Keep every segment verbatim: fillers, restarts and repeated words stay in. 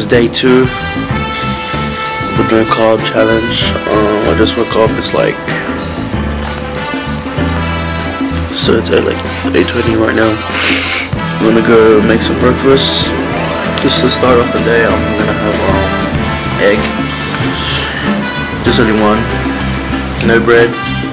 is day two of the no carb challenge. Um, I just woke up. It's like so it's at like eight twenty right now. I'm gonna go make some breakfast. Just to start off the day, I'm gonna have um, egg. Just only one. No bread.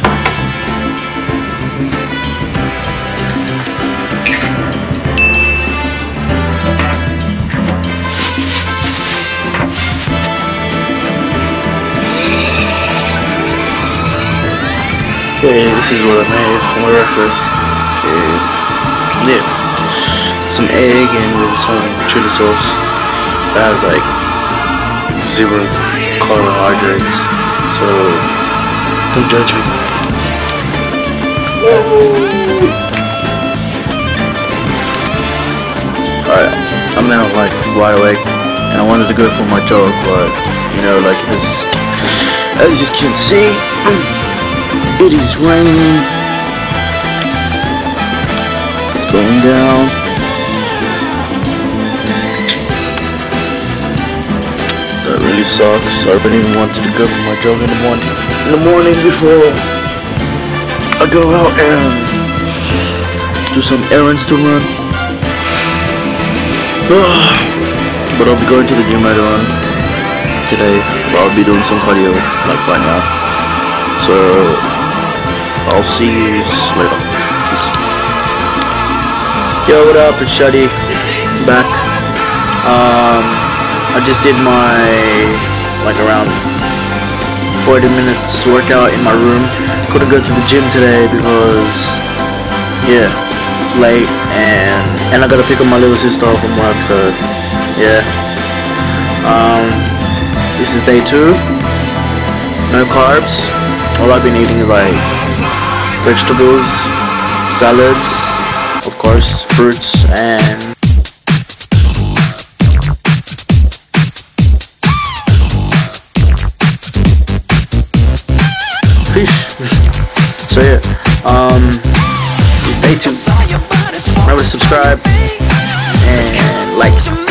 Okay, this is what I made for my breakfast. Okay. Yeah, some egg and with some chili sauce. That has like zero carbohydrates, so don't judge me. Alright, I'm now like wide awake, and I wanted to go for my jog, but you know, like as as you can see. It is raining. It's going down. That really sucks. I really wanted to go for my jog in the morning. In the morning before I go out and do some errands to run. But I'll be going to the gym later on today. I'll be doing some cardio like right now. So I'll see you later. Peace. Yo, what up? It's Shuddy back. Um, I just did my like around forty minutes workout in my room. Couldn't go to the gym today because yeah, it's late and and I gotta pick up my little sister from work. So yeah. Um, this is day two. No carbs. All I've been eating is like vegetables, salads, of course, fruits, and fish. So yeah, um, stay tuned. Remember to subscribe and like.